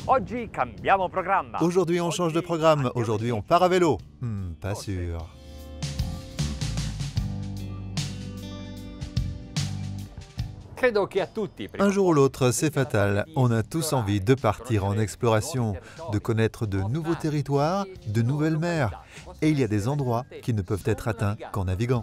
Aujourd'hui, on change de programme. Aujourd'hui, on part à vélo. Pas sûr. Un jour ou l'autre, c'est fatal. On a tous envie de partir en exploration, de connaître de nouveaux territoires, de nouvelles mers. Et il y a des endroits qui ne peuvent être atteints qu'en naviguant.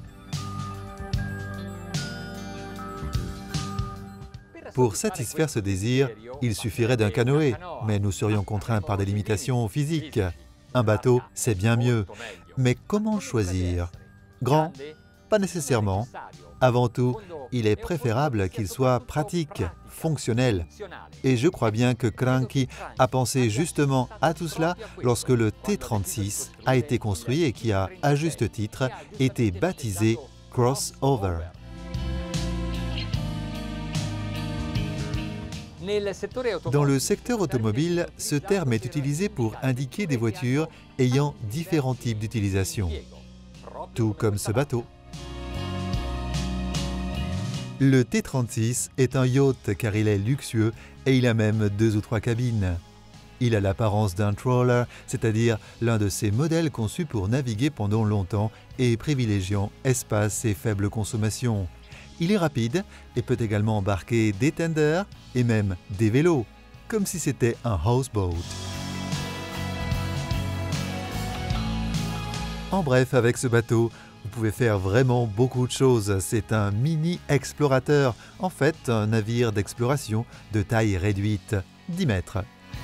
Pour satisfaire ce désir, il suffirait d'un canoë, mais nous serions contraints par des limitations physiques. Un bateau, c'est bien mieux. Mais comment choisir? Grand? Pas nécessairement. Avant tout, il est préférable qu'il soit pratique, fonctionnel. Et je crois bien que Cranky a pensé justement à tout cela lorsque le T36 a été construit et qui a, à juste titre, été baptisé Crossover. Dans le secteur automobile, ce terme est utilisé pour indiquer des voitures ayant différents types d'utilisation, tout comme ce bateau. Le T36 est un yacht car il est luxueux et il a même 2 ou 3 cabines. Il a l'apparence d'un trawler, c'est-à-dire l'un de ces modèles conçus pour naviguer pendant longtemps et privilégiant espace et faible consommation. Il est rapide et peut également embarquer des tenders et même des vélos, comme si c'était un houseboat. En bref, avec ce bateau, vous pouvez faire vraiment beaucoup de choses. C'est un mini-explorateur, en fait un navire d'exploration de taille réduite, 10 mètres.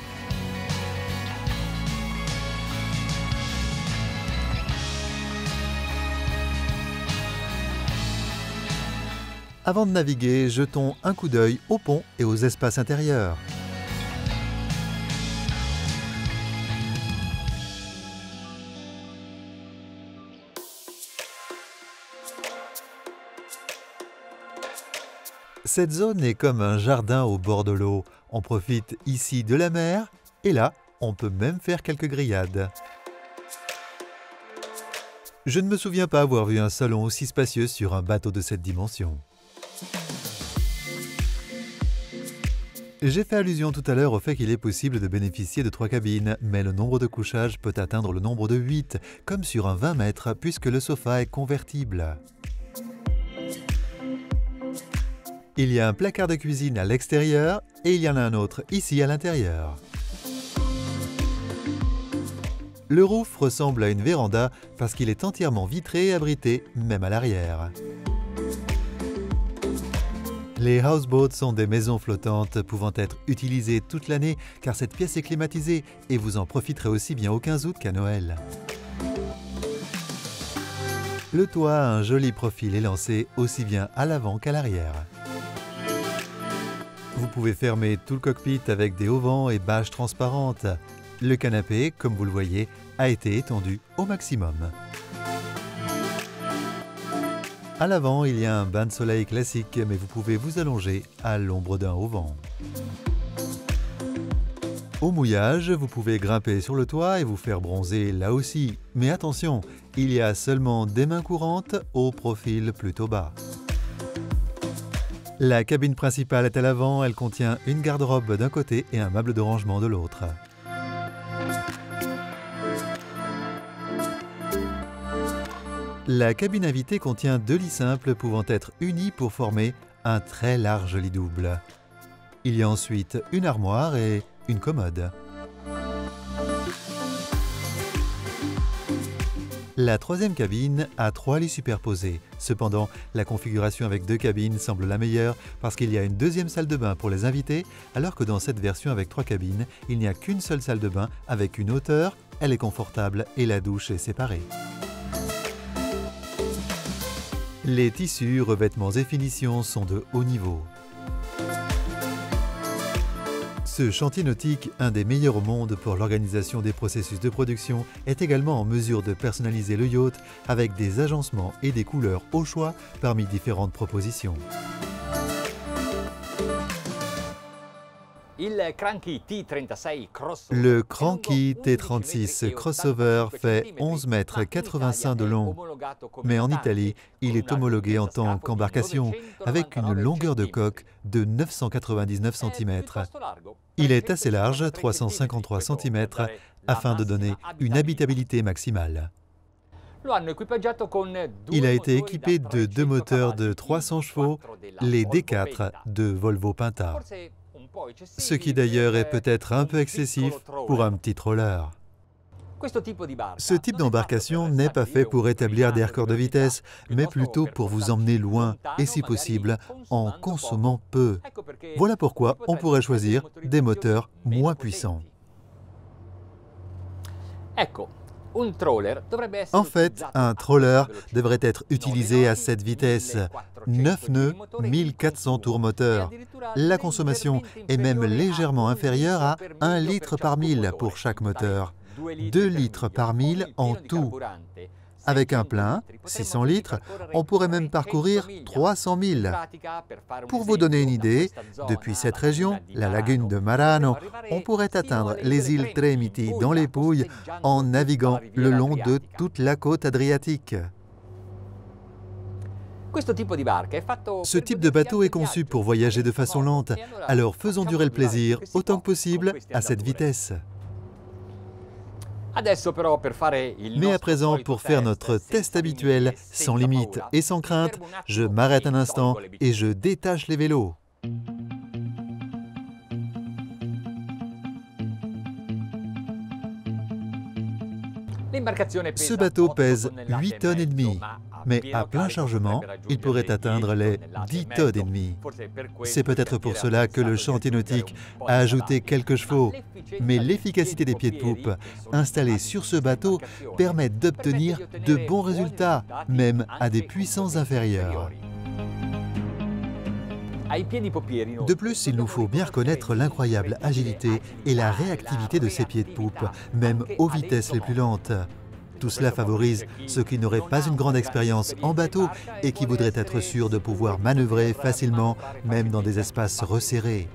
Avant de naviguer, jetons un coup d'œil au pont et aux espaces intérieurs. Cette zone est comme un jardin au bord de l'eau. On profite ici de la mer et là, on peut même faire quelques grillades. Je ne me souviens pas avoir vu un salon aussi spacieux sur un bateau de cette dimension. J'ai fait allusion tout à l'heure au fait qu'il est possible de bénéficier de 3 cabines, mais le nombre de couchages peut atteindre le nombre de 8, comme sur un 20 mètres, puisque le sofa est convertible. Il y a un placard de cuisine à l'extérieur et il y en a un autre ici à l'intérieur. Le roof ressemble à une véranda parce qu'il est entièrement vitré et abrité, même à l'arrière. Les houseboats sont des maisons flottantes pouvant être utilisées toute l'année car cette pièce est climatisée et vous en profiterez aussi bien au 15 août qu'à Noël. Le toit a un joli profil élancé aussi bien à l'avant qu'à l'arrière. Vous pouvez fermer tout le cockpit avec des auvents et bâches transparentes. Le canapé, comme vous le voyez, a été étendu au maximum. À l'avant, il y a un bain de soleil classique, mais vous pouvez vous allonger à l'ombre d'un auvent. Au mouillage, vous pouvez grimper sur le toit et vous faire bronzer là aussi. Mais attention, il y a seulement des mains courantes au profil plutôt bas. La cabine principale est à l'avant, elle contient une garde-robe d'un côté et un meuble de rangement de l'autre. La cabine invitée contient 2 lits simples pouvant être unis pour former un très large lit double. Il y a ensuite une armoire et une commode. La 3e cabine a 3 lits superposés. Cependant, la configuration avec 2 cabines semble la meilleure parce qu'il y a une 2e salle de bain pour les invités, alors que dans cette version avec 3 cabines, il n'y a qu'une seule salle de bain avec une hauteur, elle est confortable et la douche est séparée. Les tissus, revêtements et finitions sont de haut niveau. Ce chantier nautique, un des meilleurs au monde pour l'organisation des processus de production, est également en mesure de personnaliser le yacht avec des agencements et des couleurs au choix parmi différentes propositions. Le Cranky T36 Crossover fait 11 mètres 85 de long, mais en Italie, il est homologué en tant qu'embarcation avec une longueur de coque de 999 cm. Il est assez large, 353 cm, afin de donner une habitabilité maximale. Il a été équipé de 2 moteurs de 300 chevaux, les D4 de Volvo Penta. Ce qui d'ailleurs est peut-être un peu excessif pour un petit troller. Ce type d'embarcation n'est pas fait pour établir des records de vitesse, mais plutôt pour vous emmener loin et si possible en consommant peu. Voilà pourquoi on pourrait choisir des moteurs moins puissants. En fait, un troller devrait être utilisé à cette vitesse, 9 nœuds, 1400 tours moteur. La consommation est même légèrement inférieure à 1 litre par 1000 pour chaque moteur, 2 litres par 1000 en tout. Avec un plein, 600 litres, on pourrait même parcourir 300 000. Pour vous donner une idée, depuis cette région, la lagune de Marano, on pourrait atteindre les îles Tremiti dans les Pouilles en naviguant le long de toute la côte adriatique. Ce type de bateau est conçu pour voyager de façon lente, alors faisons durer le plaisir autant que possible à cette vitesse. Mais à présent, pour faire notre test habituel, sans limite et sans crainte, je m'arrête un instant et je détache les vélos. Ce bateau pèse 8 tonnes et demie, mais à plein chargement, il pourrait atteindre les 10 tonnes et demie. C'est peut-être pour cela que le chantier nautique a ajouté quelques chevaux, mais l'efficacité des pieds de poupe installés sur ce bateau permet d'obtenir de bons résultats, même à des puissances inférieures. De plus, il nous faut bien reconnaître l'incroyable agilité et la réactivité de ces pieds de poupe, même aux vitesses les plus lentes. Tout cela favorise ceux qui n'auraient pas une grande expérience en bateau et qui voudraient être sûrs de pouvoir manœuvrer facilement, même dans des espaces resserrés.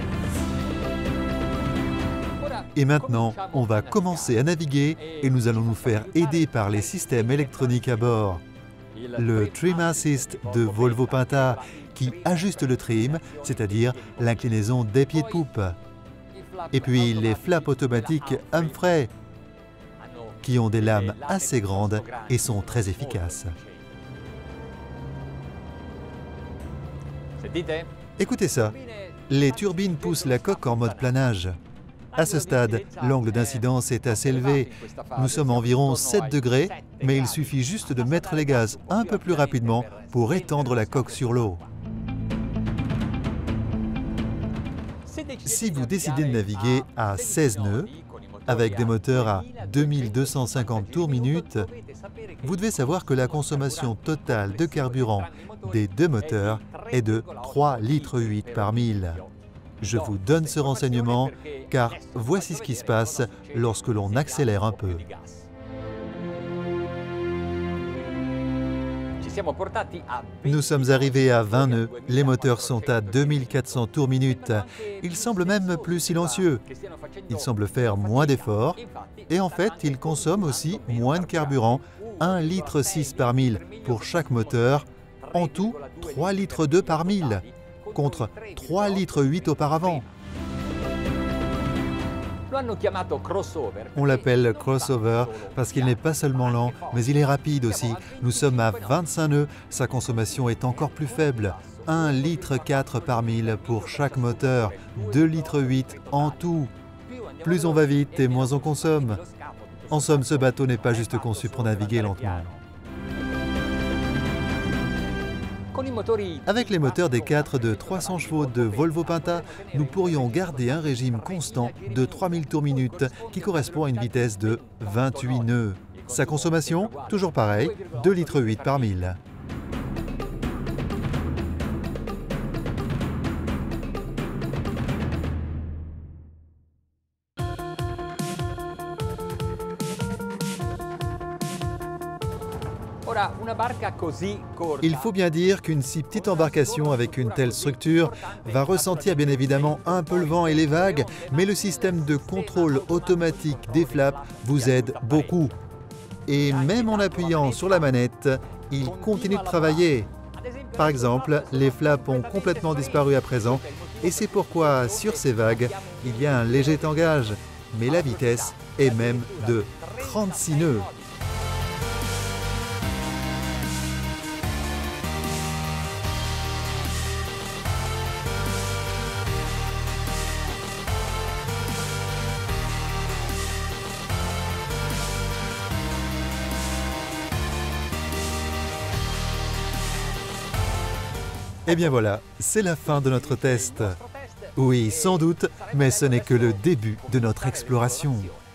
Et maintenant, on va commencer à naviguer et nous allons nous faire aider par les systèmes électroniques à bord. Le Trim Assist de Volvo Penta qui ajuste le trim, c'est-à-dire l'inclinaison des pieds de poupe. Et puis les flaps automatiques Humphrey qui ont des lames assez grandes et sont très efficaces. Écoutez ça, les turbines poussent la coque en mode planage. À ce stade, l'angle d'incidence est assez élevé. Nous sommes à environ 7 degrés, mais il suffit juste de mettre les gaz un peu plus rapidement pour étendre la coque sur l'eau. Si vous décidez de naviguer à 16 nœuds, avec des moteurs à 2250 tours minute, vous devez savoir que la consommation totale de carburant des deux moteurs est de 3,8 litres par 1000. Je vous donne ce renseignement car voici ce qui se passe lorsque l'on accélère un peu. Nous sommes arrivés à 20 nœuds, les moteurs sont à 2400 tours minute. Ils semblent même plus silencieux. Ils semblent faire moins d'efforts et en fait, ils consomment aussi moins de carburant, 1,6 litre par 1000 pour chaque moteur, en tout 3,2 litres par 1000, contre 3,8 litres auparavant. On l'appelle crossover parce qu'il n'est pas seulement lent, mais il est rapide aussi. Nous sommes à 25 nœuds, sa consommation est encore plus faible. 1,4 litre par 1000 pour chaque moteur, 2,8 litres en tout. Plus on va vite et moins on consomme. En somme, ce bateau n'est pas juste conçu pour naviguer lentement. Avec les moteurs D4 de 300 chevaux de Volvo Penta, nous pourrions garder un régime constant de 3000 tours minute qui correspond à une vitesse de 28 nœuds. Sa consommation, toujours pareil, 2,8 litres par 1000. Il faut bien dire qu'une si petite embarcation avec une telle structure va ressentir bien évidemment un peu le vent et les vagues, mais le système de contrôle automatique des flaps vous aide beaucoup. Et même en appuyant sur la manette, il continue de travailler. Par exemple, les flaps ont complètement disparu à présent Et c'est pourquoi, sur ces vagues, il y a un léger tangage, mais la vitesse est même de 36 nœuds. Et bien voilà, c'est la fin de notre test. Oui, sans doute, mais ce n'est que le début de notre exploration.